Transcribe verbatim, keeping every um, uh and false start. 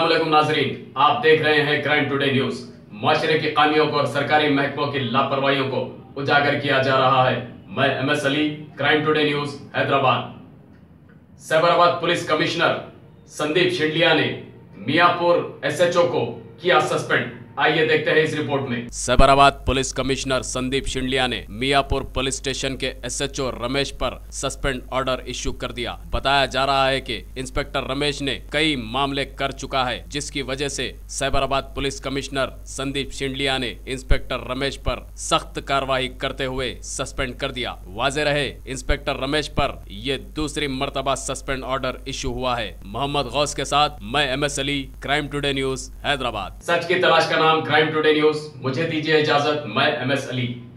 अस्सलाम वालेकुम नाजरीन, आप देख रहे हैं क्राइम टुडे न्यूज। माशरे की खामियों को और सरकारी महकमों की लापरवाहियों को उजागर किया जा रहा है। मैं M S Ali, crime today news Hyderabad. Cyberabad police commissioner Sandeep Shandilya ने मियापुर एस एच ओ को किया सस्पेंड। आइए देखते हैं इस रिपोर्ट में। साइबराबाद पुलिस कमिश्नर संदीप शिंडलिया ने मियापुर पुलिस स्टेशन के एस एच ओ रमेश पर सस्पेंड ऑर्डर इश्यू कर दिया। बताया जा रहा है कि इंस्पेक्टर रमेश ने कई मामले कर चुका है, जिसकी वजह से साइबराबाद पुलिस कमिश्नर संदीप शिंडलिया ने इंस्पेक्टर रमेश पर सख्त कार्रवाई करते हुए सस्पेंड कर दिया। वाज़ेह रहे, इंस्पेक्टर रमेश पर यह दूसरी मर्तबा सस्पेंड ऑर्डर इश्यू हुआ है। मोहम्मद गौस के साथ मैं M S Ali, crime today news Hyderabad. सच की तलाश का नाम क्राइम टुडे न्यूज। मुझे दीजिए इजाजत, मैं एम एस अली।